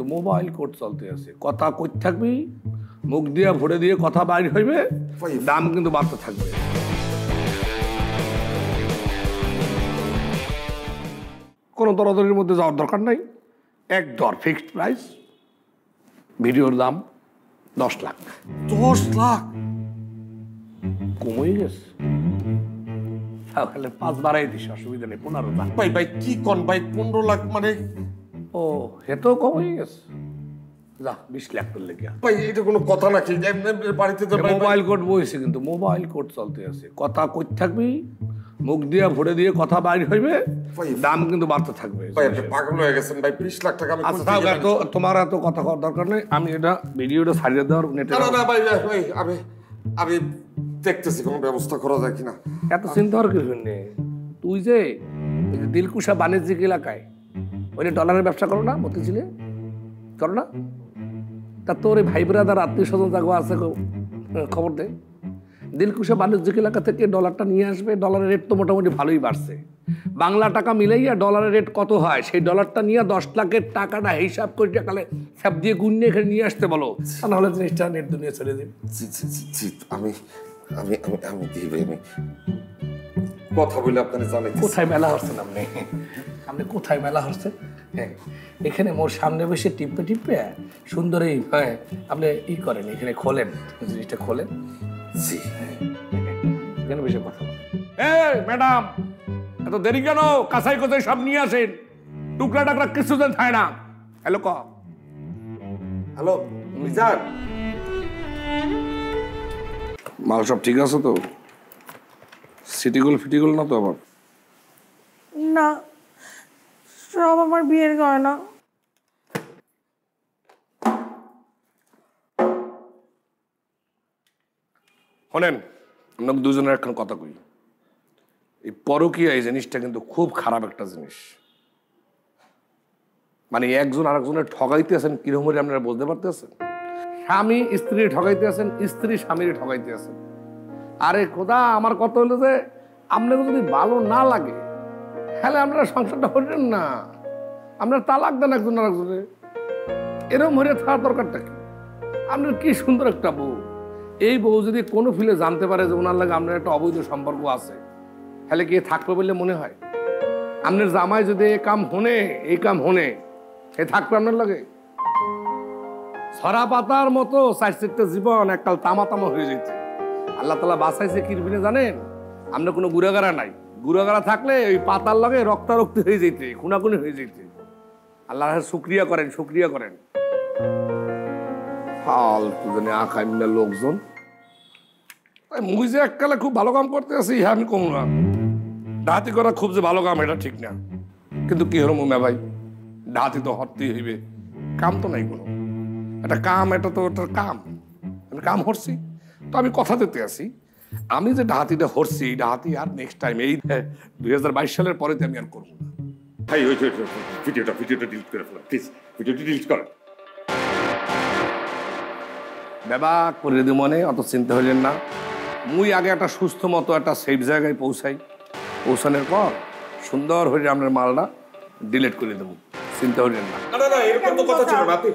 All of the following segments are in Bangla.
কিন্তু মোবাইল কোড চলতে আছে কথা কই থাকবি মুখ দিয়ে ভরে দিয়ে কথা বাইর হইবে দাম কিন্তু বাড়তে থাকবে কোনো দরদরের মধ্যে যাওয়ার দরকার নাই এক দর ফিক্সড প্রাইস ভিডিওর দাম 10 লাখ 10 লাখ কমই গেছে তাহলে 5 বাড়াই দিস অসুবিধা নেই 15 লাখ ভাই ভাই কি কোন ভাই 15 লাখ মানে ও হেতো কমই গেছে যা 20 লাখ করে লেগে ভাই এটা কোনো কথা নাকি বাড়িতে তো মোবাইল কোড বইছে কিন্তু মোবাইল কোড চলতে আছে কথা কই থাকবি মুখ দিয়ে ভরে দিয়ে কথা বাইর হইবে দাম কিন্তু বাড়তে থাকবে ভাই আপনি পাগল হয়ে গেছেন ভাই 20 লাখ টাকা আমি আচ্ছা তাও তো তোমার এত কথা করার দরকার নেই আমি এটা ভিডিওটা ছাড়িয়ে দেওয়ার নেটে না না ভাই ভাই আমি দেখতেছি কোনো ব্যবস্থা করা যায় কিনা এত চিন্তা করার কিছু নেই তুই যে দিলকুশা বাণিজ্যিক এলাকায় ওই ডলারের ব্যবসা করো না মতিঝিলে করো না তা তোর এই ভাই ব্রাদার আত্মীয় স্বজন জাগো আছে খবর দে দিলকুশা বাণিজ্যিক এলাকা থেকে ডলারটা নিয়ে আসবে ডলারের রেট তো মোটামুটি ভালোই বাড়ছে বাংলা টাকা মিলাইয়া ডলারের রেট কত হয় সেই ডলারটা নিয়ে 10 লাখের টাকাটা হিসাব করে টাকালে সব দিয়ে গুণে এখানে নিয়ে আসতে বলো নাহলে জিনিসটা নেট দুনিয়া চলে যাবে আমি আমি আমি আমি দিবে আমি কথা বলে আপনারা জানেন কোথায় মেলা হচ্ছে না আপনি কোথায় মেলা হচ্ছে হ্যাঁ এখানে মোর সামনে বসে টিপে টিপে সুন্দর এই হ্যাঁ আপনি ই করেন এখানে খোলেন জিনিসটা খোলেন জি এখানে বসে কথা বলেন এই ম্যাডাম এত দেরি কেন কাঁচাই কোথায় সব নিয়ে আসেন টুকরা টাকরা কিছু দেন থাকে না হ্যালো হ্যালো মিজান মাল সব ঠিক আছে তো সিটিগুল ফিটিগুল না তো আবার না সব আমার বিয়ের গয়না শোনেন আমরা দুজনের এখন কথা কই এই পরকীয়া এই জিনিসটা কিন্তু খুব খারাপ একটা জিনিস মানে একজন আরেকজনের ঠগাইতে আছেন কিরকম আপনারা বুঝতে পারতেছেন স্বামী স্ত্রী ঠগাইতে আছেন স্ত্রী স্বামীর ঠগাইতে আছেন আরে খোদা আমার কথা হলো যে আপনাকে যদি ভালো না লাগে তাহলে আপনারা সংসারটা করেন না আপনার তালাক দেন একজন আরেকজনের এরকম হয়ে থাকার দরকারটা কি আপনার কি সুন্দর একটা বউ এই বউ যদি কোনো ফিলে জানতে পারে যে ওনার লাগে আপনার একটা অবৈধ সম্পর্ক আছে তাহলে কি থাকবে বলে মনে হয় আপনার জামাই যদি এই কাম হনে এ থাকবে আপনার লাগে ছড়া পাতার মতো চারটা জীবন এককাল তামা তামা হয়ে যেতে আল্লাহ তালা বাঁচাইছে কিরবিনে জানেন আপনার কোনো গুড়াগাড়া নাই গুড়াগাড়া থাকলে ওই পাতার লাগে রক্তারক্তি হয়ে যেতে খুনাখুনি হয়ে যেতে আল্লাহর শুকরিয়া করেন ফালতু জানে আকাইমনা লোকজন মুই যে এককালে খুব ভালো কাম করতে আছি হ্যাঁ আমি কমু না ডাহাতি করা খুব যে ভালো কাম এটা ঠিক না কিন্তু কি হলো মুমা ভাই ডাহাতি তো হরতেই হইবে কাম তো নাই কোনো এটা কাম এটা তো ওটার কাম আমি কাম হরছি তো আমি কথা দিতে আসি আমি যে ডাহাতিটা হরছি এই ডাহাতি আর নেক্সট টাইম এই 2022 সালের পরেতে আমি আর করবো না ভাই ওই ভিডিওটা ডিলিট করে ফেলো প্লিজ ভিডিওটি ডিলিট করো বাবা করে দিই মনে অত চিন্তা হইলেন না মুই আগে একটা সুস্থ মতো একটা সেফ জায়গায় পৌঁছানোর পর সুন্দর হয়ে আপনার মালটা ডিলিট করে দেবো চিন্তা হইলেন না না এরকম তো কথা ছিল না আপনি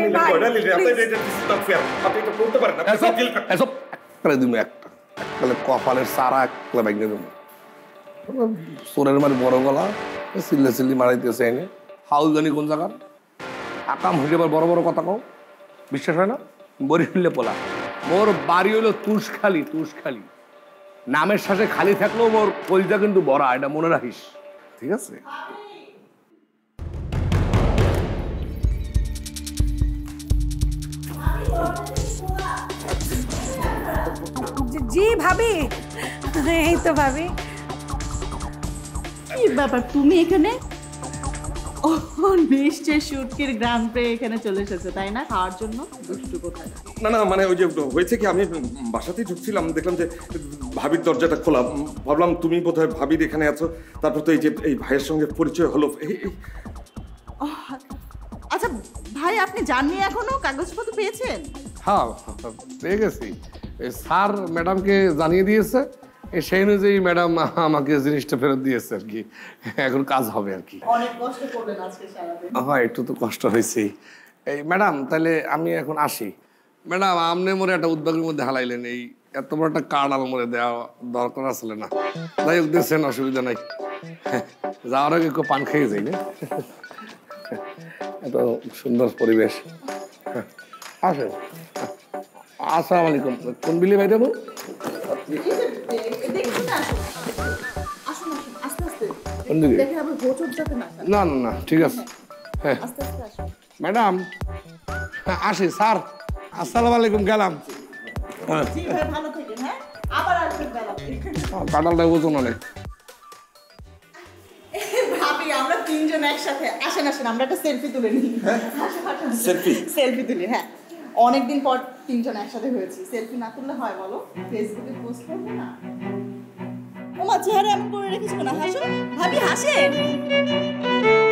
এটা করতে পারেন না এসব একটা দিমু একটা কপালের সারা একটা বাইক দেবো সোরের মানে বড় গলা চিল্লি মারাইতেছে এনে হাউল জানি কোন জায়গার আকাম হইলে আবার বড় বড় কথা কও বিশ্বাস হয় না বরিশালে পোলা মোর বাড়ি হলো তুষখালি নামের সাথে খালি থাকলেও মোর কলিজা কিন্তু বড়া এটা মনে রাখিস ঠিক আছে জি ভাবি এই তো ভাবি কি ব্যাপার তুমি এখানে ও নিশ্চয় শুটকির গ্রাম পেয়ে এখানে চলে এসেছে তাই না খাওয়ার জন্য দুষ্টু কোথায় না মানে ওই যে হয়েছে কি আমি বাসাতেই ঢুকছিলাম দেখলাম যে ভাবির দরজাটা খোলা ভাবলাম তুমি বোধহয় ভাবির এখানে আছো তারপর তো এই যে এই ভাইয়ের সঙ্গে পরিচয় হলো আচ্ছা ভাই আপনি জাননি এখনো কাগজপত্র পেয়েছেন হ্যাঁ পেয়ে গেছি স্যার ম্যাডামকে জানিয়ে দিয়েছে সেই অনুযায়ী ম্যাডাম আমাকে জিনিসটা ফেরত দিয়েছে আর কি এখন কাজ হবে আর কি অনেক কষ্ট করলেন আজকে সারাদিন হ্যাঁ একটু তো কষ্ট হয়েছে এই ম্যাডাম তাহলে আমি এখন আসি। ম্যাডাম আপনি মোরে একটা উদ্যোগের মধ্যে হালাইলেন, এই এত বড় একটা কার্ড আমার মোরে দেওয়া দরকার আসলে না। যাই হোক দিয়েছেন, অসুবিধা নাই। যাওয়ার আগে একটু পান খেয়ে যাই না, এত সুন্দর পরিবেশ। আসেন। আসসালামু আলাইকুম। কোন বিলি ভাই দেবো? না না না ঠিক আছে। হ্যাঁ ম্যাডাম আসি স্যার, আসসালামু আলাইকুম, গেলাম। কাঁঠালটা ওজন অনেক। ভাবি আমরা তিনজন একসাথে আসেন আসেন আমরা একটা সেলফি তুলে নিই। সেলফি তুলি। হ্যাঁ অনেকদিন পর তিনজন একসাথে হয়েছি, সেলফি না তুললে হয় বলো? ফেসবুকে পোস্ট করবো না? ওমা চেহারা এমন করে রেখেছো না, হাসো ভাবি, হাসেন।